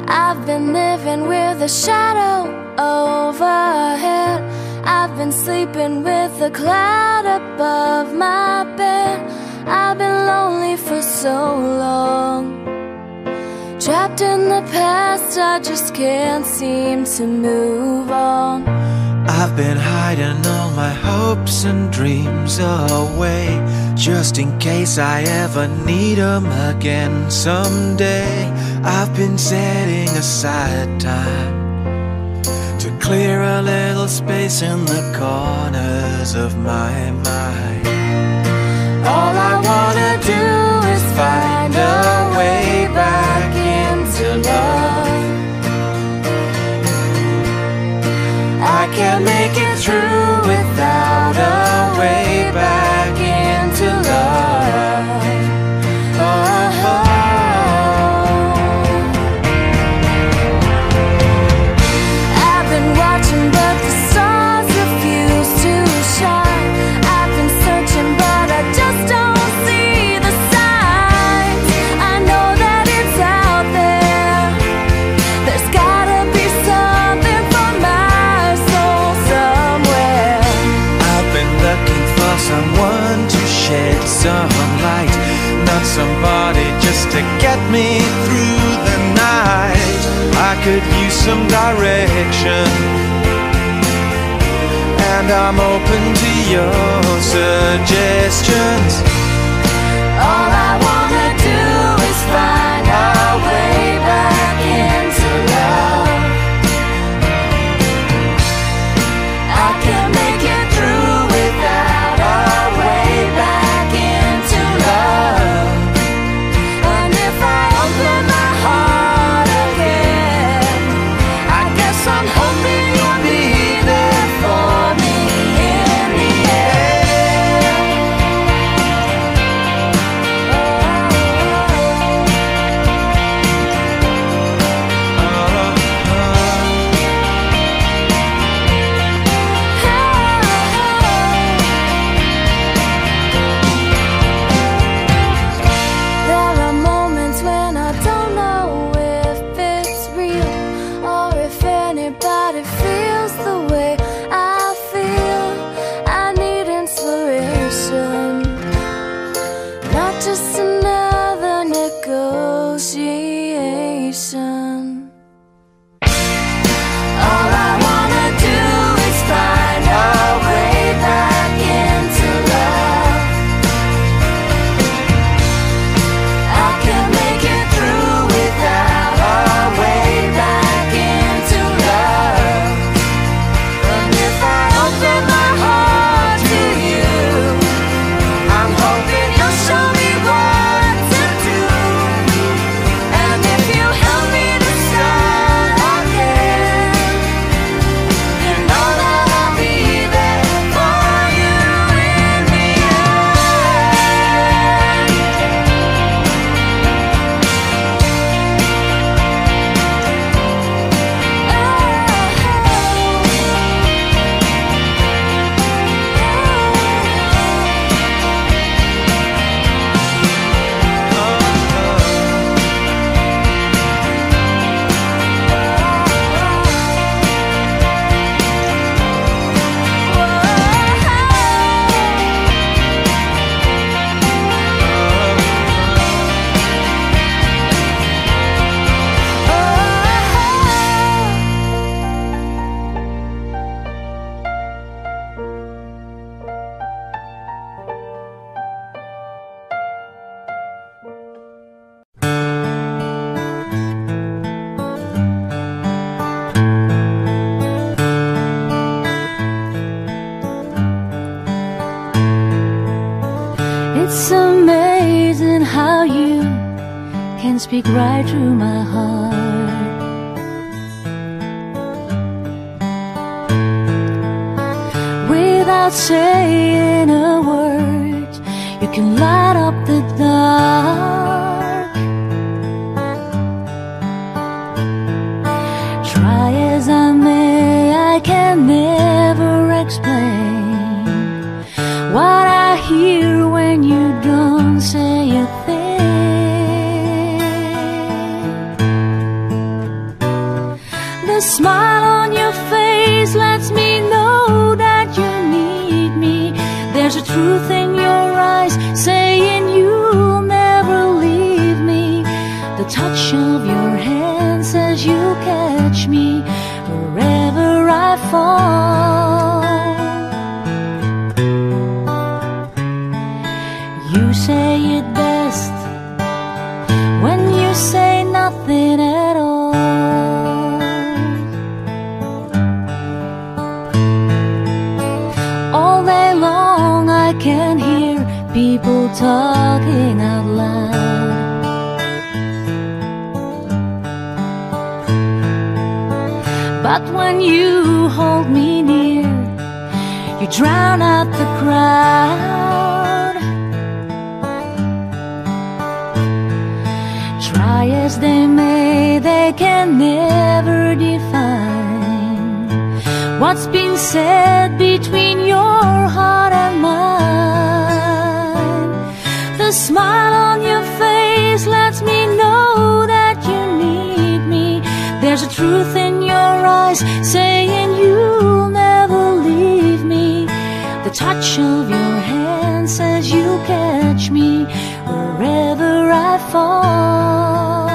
I've been living with a shadow overhead. I've been sleeping with a cloud above my bed. I've been lonely for so long, trapped in the past, I just can't seem to move on. I've been hiding all my hopes and dreams away, just in case I ever need them again someday. I've been setting aside time to clear a little space in the corners of my mind. All I wanna do is find a way back into love. I can't make it through without a way back into love. I've been watching but the stars refuse to shine. I've been searching but I just don't see the signs. I know that it's out there. There's gotta be something for my soul somewhere. I've been looking for someone to shed some light, not somebody just to get me through the night. I could use some direction, and I'm open to your suggestions. All I wanna do is find our way back into love. I can't make it through without our way back into love. And if I open my heart again, I guess I'm hoping you'll be there for me in the end. There are moments when I don't know if it's real or if anybody feels the way I feel. I need inspiration, not just another negotiation. All I wanna do is find our way back into love. I can't make it through without our way back into love. And if I open my heart to you, I'm hoping you'll show me what to do. And if you help me to start again, you know that I'll be there for you in the It's amazing how you can speak right through my heart. Without saying a word, you can light up the dark. Try as I may, I can never explain what I hear when you don't say a thing. smile on your face lets me know that you need me. There's a truth in your eyes saying you'll never leave me. The touch of your hand says you'll catch me wherever I fall. You say it best when you say nothing at all. All day long I can hear people talking out loud. But when you hold me near, you drown out the crowd. Try as they may, they can never define what's been said between your heart and mine. The smile on your face lets me know that you need me. There's a truth in your eyes saying you'll never leave me. The touch of your hand says you'll catch me wherever I fall.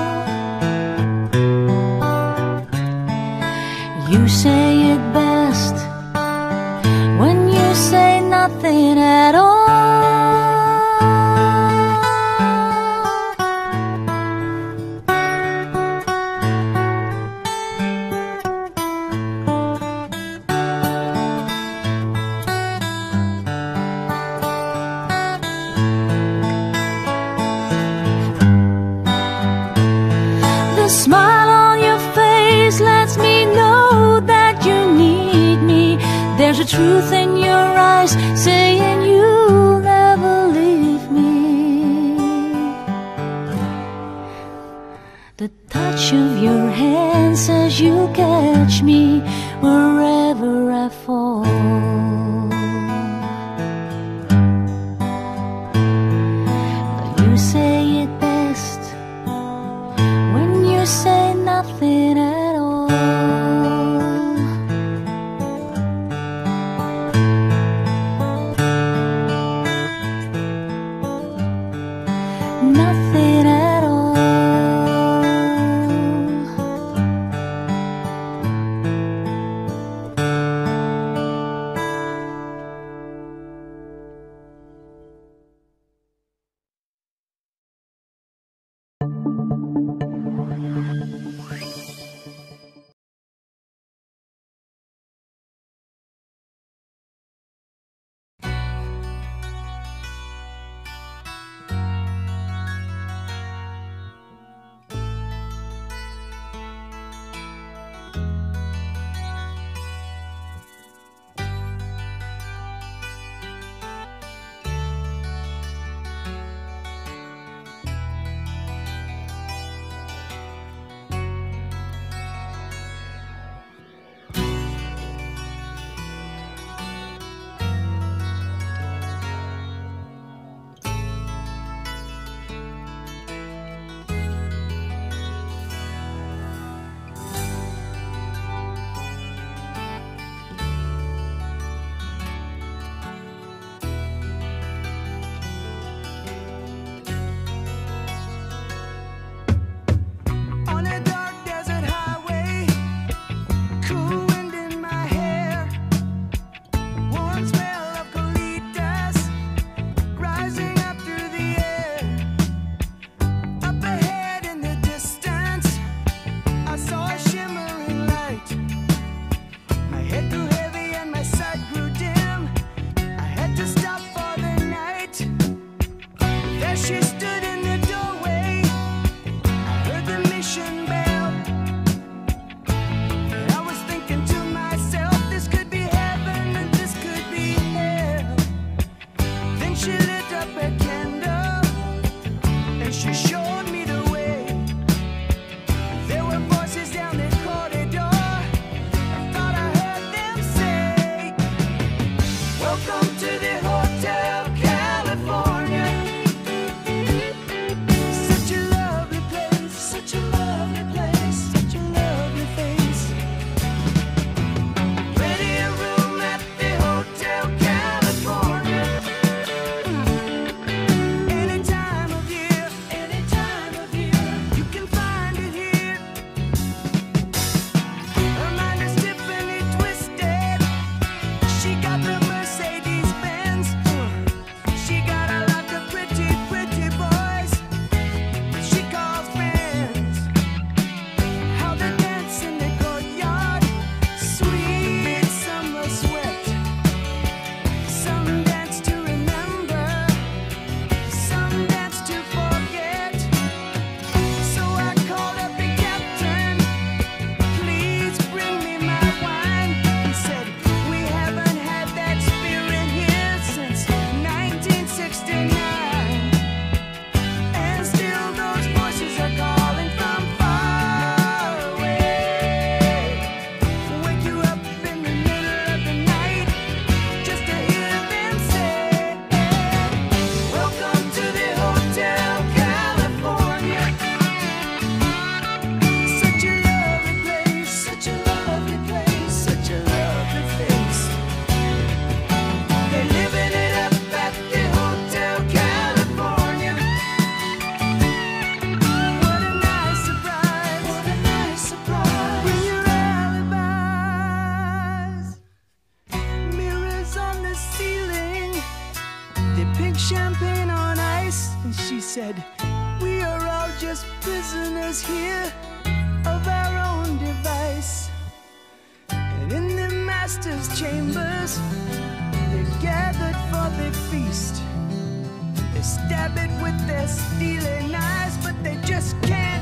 You say it best when you say nothing at all. The smile on your face lets me know that you need me. There's a truth in your eyes saying you'll never leave me. The touch of your hand says you'll catch me wherever I fall. You say it best when you say nothing at all. Nothing at all. prisoners here of our own device. And in the master's chambers, they gathered for the feast. They stab it with their steely knives, but they just can't